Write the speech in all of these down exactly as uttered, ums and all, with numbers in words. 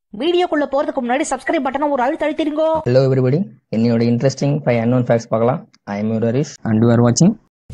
வீடியோக்குள்ள போறதுக்கு முன்னாடி சப்ஸ்கிரைப் பட்டனை ஒரு அழுத்த அழுத்திருங்கோ. Hello everybody, என்னோட இன்ட்ரெஸ்டிங் ஃபைவ் unknown facts பார்க்கலாம். I am your Harish and you are watching.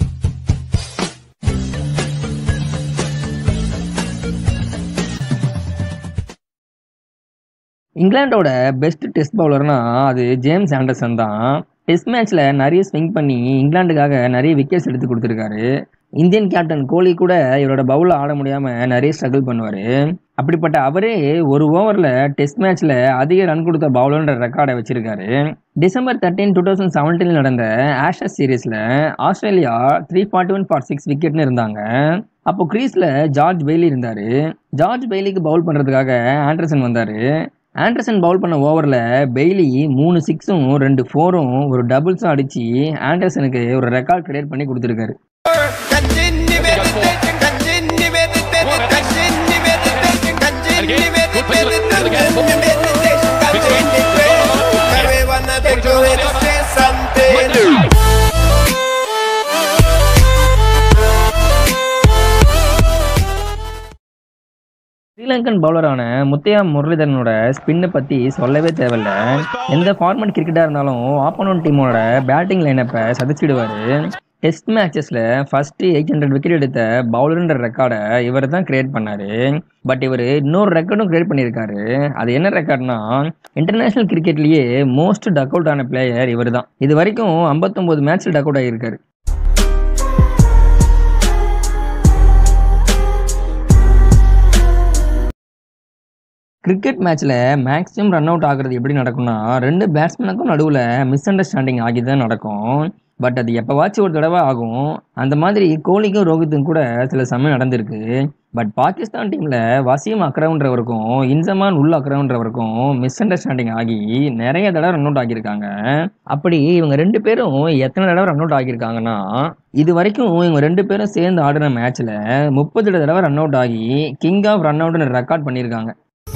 இங்கிலாண்டோட பெஸ்ட் டெஸ்ட் பவுலர்னா அது ஜேம்ஸ் ஆண்டர்சன் தான். டெஸ்ட் மேட்ச்ல நிறைய ஸ்விங் பண்ணி இங்கிலாந்துக்காக நிறைய விக்கெட்ஸ் எடுத்து கொடுத்துருக்காரு. இந்தியன் கேப்டன் கோலி கூட இவரோட பவுல ஆட முடியாம நிறைய ஸ்ட்ரகிள் பண்ணுவாரு. அப்படிப்பட்ட அவரே ஒரு ஓவர்ல டெஸ்ட் மேட்ச்ல அதிக ரன் கொடுத்த பவுலர்ன்ற ரெக்கார்டை வச்சிருக்காரு. டிசம்பர் தேர்ட்டீன் டூ தௌசண்ட் செவன்டீன்ல நடந்த ஆஷஸ் சீரீஸ்ல Australia three forty one for six விக்கெட்னு இருந்தாங்க. அப்போ கிரீஸ்ல ஜார்ஜ் பெய்லி இருந்தாரு. ஜார்ஜ் பெய்லிக்கு பவுல் பண்றதுக்காக ஆண்டர்சன் வந்தாரு. ஆண்டர்சன் பவுல் பண்ண ஓவரில் பெய்லி மூணு சிக்ஸும் ரெண்டு ஃபோரும் ஒரு டபுள்ஸும் அடித்து ஆண்டர்சனுக்கு ஒரு ரெக்கார்ட் கிரியேட் பண்ணி கொடுத்துருக்காரு. ஸ்ரீலங்கன் பவுலரான முத்தையா முரளிதரனோட ஸ்பின்னை பற்றி சொல்லவே தேவையில்ல. எந்த ஃபார்மட் கிரிக்கெட்டாக இருந்தாலும் ஆப்போனன்ட் டீமோட பேட்டிங் லைனப்பை சதிச்சிடுவார். டெஸ்ட் மேட்சஸில் ஃபஸ்ட்டு எயிட் ஹண்ட்ரட் விக்கெட் எடுத்த பவுலருன்ற ரெக்கார்டை இவர் தான் கிரியேட் பண்ணார். பட் இவர் இன்னொரு ரெக்கார்டும் கிரியேட் பண்ணியிருக்காரு. அது என்ன ரெக்கார்ட்னா, இன்டர்நேஷ்னல் கிரிக்கெட்லேயே மோஸ்ட் டக் அவுட் ஆன பிளேயர் இவர் தான். இது வரைக்கும் ஐம்பத்தொம்போது மேட்ச்சில் டக் அவுட் ஆகியிருக்காரு. கிரிக்கெட் மேட்ச்சில் மேக்ஸிமம் ரன் அவுட் ஆகிறது எப்படி நடக்கும்னா, ரெண்டு பேட்ஸ்மேனுக்கும் நடுவில் மிஸ் அண்டர்ஸ்டாண்டிங் ஆகி தான் நடக்கும். பட் அது எப்போவாச்சும் ஒரு தடவை ஆகும். அந்த மாதிரி கோலிக்கும் ரோஹித்துக்கும் கூட சில சமயம் நடந்திருக்கு. பட் பாகிஸ்தான் டீமில் வசீம் அக்ரம்ன்றவருக்கும் இன்சமான் உல் அக்ரம்ன்றவருக்கும் மிஸ் அண்டர்ஸ்டாண்டிங் ஆகி நிறைய தடவை ரன் அவுட் ஆகியிருக்காங்க. அப்படி இவங்க ரெண்டு பேரும் எத்தனை தடவை ரன் அவுட் ஆகியிருக்காங்கன்னா, இது வரைக்கும் இவங்க ரெண்டு பேரும் சேர்ந்து ஆடின மேட்ச்சில் முப்பது தடவை ரன் அவுட் ஆகி கிங் ஆஃப் ரன் அவுட்னு ரெக்கார்ட் பண்ணியிருக்காங்க.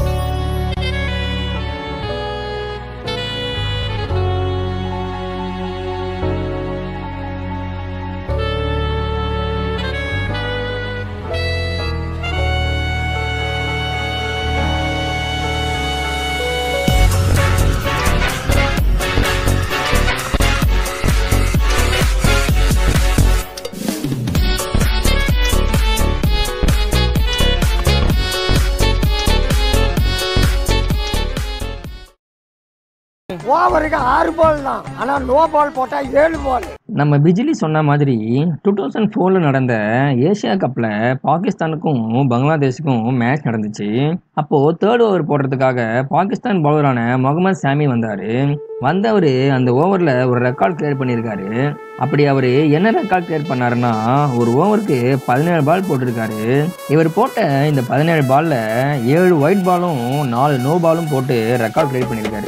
ஓவருக்கு ஆறு பால் தான், ஆனால் நோ பால் போட்டால் ஏழு பால். நம்ம பிஜிலி சொன்ன மாதிரி டூ தௌசண்ட் ஃபோரில் நடந்த ஏஷியா கப்பில் பாகிஸ்தானுக்கும் பங்களாதேஷுக்கும் மேட்ச் நடந்துச்சு. அப்போது தேர்ட் ஓவர் போடுறதுக்காக பாகிஸ்தான் பவுலரான முகமது சாமி வந்தார். வந்தவர் அந்த ஓவரில் ஒரு ரெக்கார்ட் கிரியேட் பண்ணியிருக்காரு. அப்படி அவர் என்ன ரெக்கார்ட் கிரியேட் பண்ணாருன்னா, ஒரு ஓவருக்கு பதினேழு பால் போட்டிருக்காரு. இவர் போட்ட இந்த பதினேழு பாலில் ஏழு ஒயிட் பாலும் நாலு நோ பாலும் போட்டு ரெக்கார்ட் கிரியேட் பண்ணியிருக்காரு.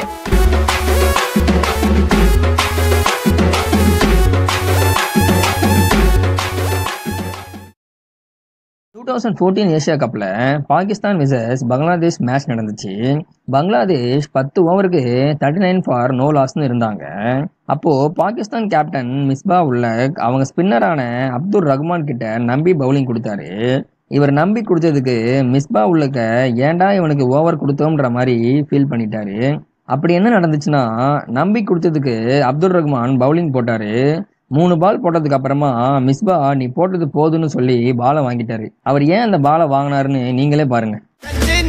டூ தௌசண்ட் ஃபோர்டீன் ஏஷியா கப்பில் பாகிஸ்தான் விசஸ் பங்களாதேஷ் மேட்ச் நடந்துச்சு. பங்களாதேஷ் பத்து ஓவருக்கு தேர்ட்டி நைன் ஃபார் நோ லாஸ்ன்னு இருந்தாங்க. அப்போது பாகிஸ்தான் கேப்டன் மிஸ்பா உல்லக் அவங்க ஸ்பின்னரான அப்துல் ரஹ்மான் கிட்ட நம்பி பவுலிங் கொடுத்தாரு. இவர் நம்பி கொடுத்ததுக்கு மிஸ்பா உல்லக்க ஏன்டா இவனுக்கு ஓவர் கொடுத்தோம்ன்ற மாதிரி ஃபீல் பண்ணிட்டாரு. அப்படி என்ன நடந்துச்சுன்னா, நம்பி கொடுத்ததுக்கு அப்துல் ரஹ்மான் பவுலிங் போட்டாரு. மூணு பால் போட்டதுக்கு அப்புறமா மிஸ்பா நீ போட்டது போதுன்னு சொல்லி பாலை வாங்கிட்டாரு. அவர் ஏன் அந்த பாலை வாங்கினாருன்னு நீங்களே பாருங்க.